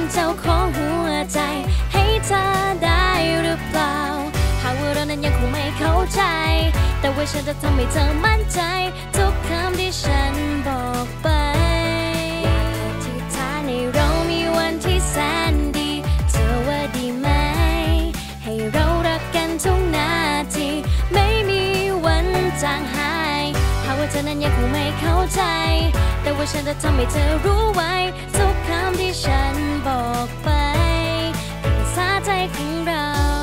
เจ้าของหัวใจให้เธอได้หรือเปล่าหากว่าเรานั้นยังคงไม่เข้าใจแต่ว่าฉันจะทำให้เธอมั่นใจทุกคำที่ฉันบอกไปที่ท้าในเรามีวันที่แสนดีเธอว่าดีไหมให้เรารักกันทุกนาทีไม่มีวันจางหายหากว่าเธอนั้นยังคงไม่เข้าใจแต่ว่าฉันจะทำให้เธอรู้ไว้ทุกคำที่ฉันบอกไปเป็นภาษาใจของเรา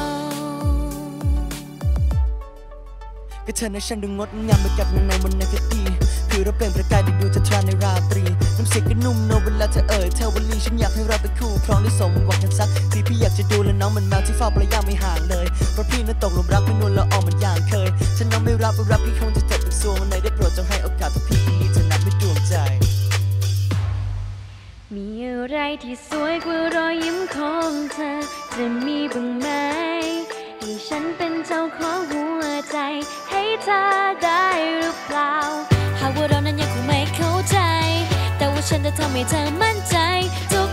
ก็เธอในฉันดูงดงามเหมือนกับในบนในคติคือเราเป็นประกายที่ดูจะทราในราตรีน้ำเสียงก็นุ่มโนเวลาเธอเทวลีฉันอยากให้เราเป็นคู่ครองได้สมหวังกันสักทีพี่อยากจะดูแลน้องมันแมวที่เฝ้าระยะไม่ห่างเลยเพราะพี่นั้นตกหลุมรักไม่นวลละออมันอย่างเคยฉันน้องไม่รับพี่คงจะเจ็บเป็นส่วนวันไหนได้โปรดจงให้โอกาสทุกพี่คนนี้เธอนับด้วยดวงใจมีอะไรที่สวยกว่ารอยยิ้มของเธอจะมีบ้างไหมให้ฉันเป็นเจ้าของหัวใจให้เธอได้หรือเปล่าหากว่าเรานั้นยังคงไม่เข้าใจแต่ว่าฉันจะทำให้เธอมั่นใจทุ